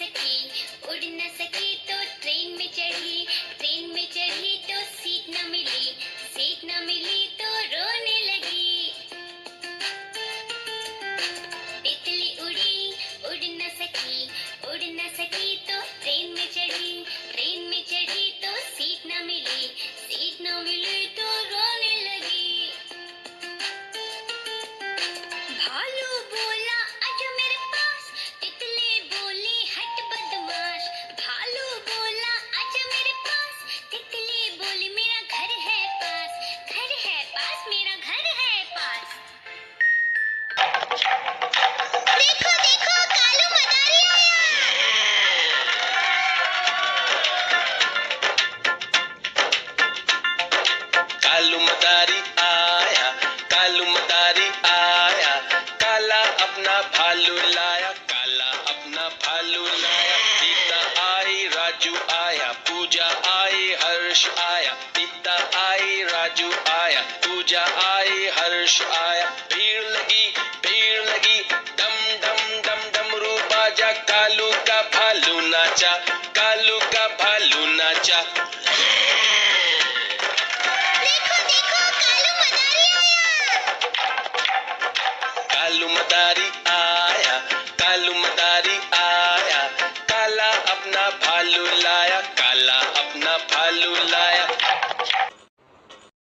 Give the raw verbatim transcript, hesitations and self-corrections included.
सकी, उड़ न सकी तो ट्रेन में चढ़ी, ट्रेन में चढ़ी तो सीट न मिली, सीट न मिली तो रोने लगी। तितली उड़ी, उड़ न सकी, उड़ न सकी तो ट्रेन में चढ़ी, ट्रेन में चढ़ी तो सीट न मिली, सीट न मिली तो रोने लगी। भालू बोला आजा मेरे पास, तितली बोली हट बदमाश। भालू बोला आजा मेरे पास, तितली बोली मेरा घर है पास, घर है पास, मेरा घर है पास। देखो देखो कालू मदारी आया। कालू मदारी आया, कालू मदारी आया, काला अपना भालू लाया, काला अपना भालू लाया। सीता आई, राजू आया, पूजा आई, हर्ष आया। सीता आई, राजू आया, पूजा आई, हर्ष आया। भीड़ लगी, भीड़ लगी, डम डम डम डमरू बाजा, कालू का भालू नाचा, कालू का भालू नाचा।